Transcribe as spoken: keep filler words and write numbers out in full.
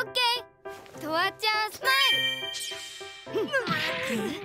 オッケー。とわちゃんスマイル。